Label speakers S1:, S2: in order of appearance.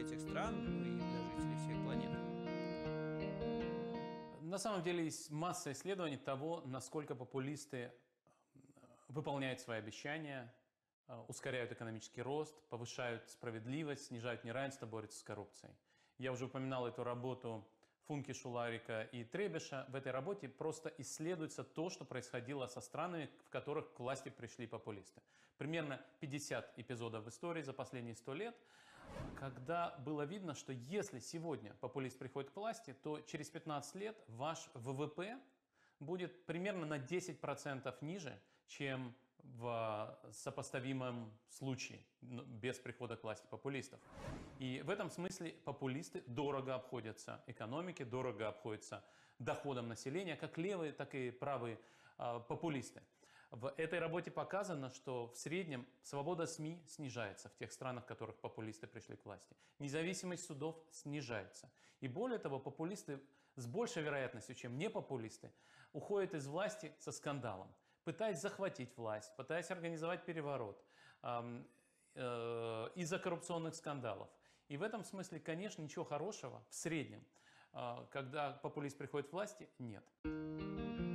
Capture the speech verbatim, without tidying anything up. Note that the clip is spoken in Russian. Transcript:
S1: жителей этих стран, ну и для жителей всей планеты?
S2: На самом деле есть масса исследований того, насколько популисты выполняют свои обещания, ускоряют экономический рост, повышают справедливость, снижают неравенство, борются с коррупцией. Я уже упоминал эту работу Функе, Шуларика и Требеша. В этой работе просто исследуется то, что происходило со странами, в которых к власти пришли популисты. Примерно пятьдесят эпизодов в истории за последние сто лет, когда было видно, что если сегодня популист приходит к власти, то через пятнадцать лет ваш ВВП будет примерно на десять процентов ниже, чем в сопоставимом случае без прихода к власти популистов. И в этом смысле популисты дорого обходятся экономике, дорого обходятся доходам населения, как левые, так и правые э, популисты. В этой работе показано, что в среднем свобода СМИ снижается в тех странах, в которых популисты пришли к власти. Независимость судов снижается. И более того, популисты с большей вероятностью, чем не популисты, уходят из власти со скандалом, пытаясь захватить власть, пытаясь организовать переворот э, э, из-за коррупционных скандалов. И в этом смысле, конечно, ничего хорошего в среднем, э, когда популист приходит к власти, нет.